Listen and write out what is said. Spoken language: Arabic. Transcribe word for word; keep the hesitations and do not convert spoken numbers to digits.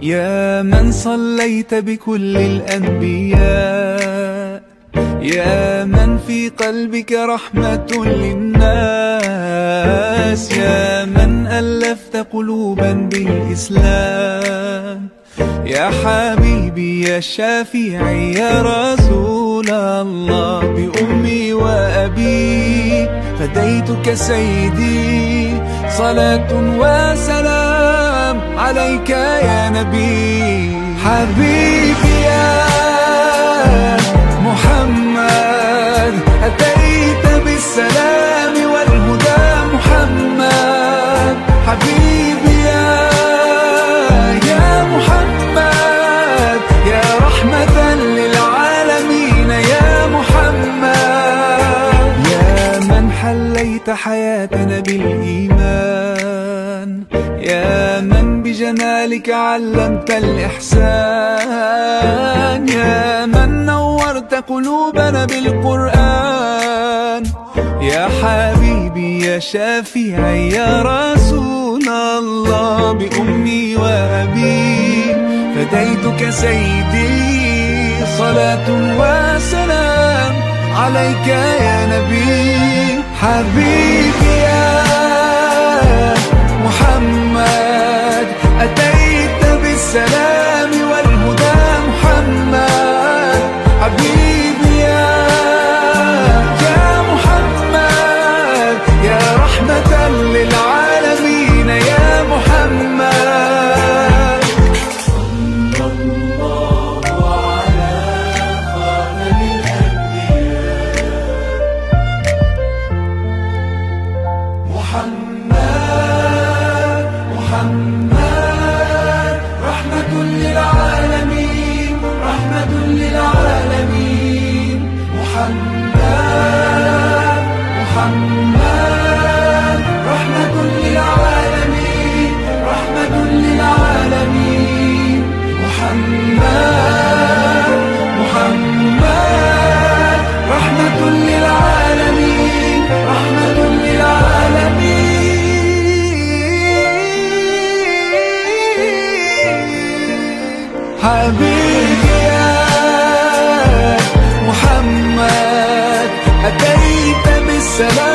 يا من صليت بكل الأنبياء، يا من في قلبك رحمة للناس، يا من ألفت قلوبا بالإسلام، يا حبيبي يا شافعي يا رسول الله، بأمي وأبي فديتك سيدي، صلاة وسلام عليك يا نبي. حبيبي يا محمد أتيت بالسلام والهدى محمد، حبيبي يا يا محمد يا رحمة للعالمين يا محمد، يا من حليت حياتنا بالإيمان، يا من بجمالك علمت الإحسان، يا من نورت قلوبنا بالقرآن، يا حبيبي يا شافعي يا رسول الله، بأمي وأبي فديتك سيدي، صلاة وسلام عليك يا نبي. حبيبي يا محمد أتيت بالسلام والهدى محمد، حبيبي يا يا محمد يا رحمة للعالمين يا محمد. صلى الله على خاتم الأنبياء محمد، محمد رحمة للعالمين، رحمة للعالمين، محمد، محمد رحمة للعالمين، رحمة للعالمين، محمد، محمد رحمة للعالمين، رحمة للعالمين. حبيبي يا محمد أتيت بالسلام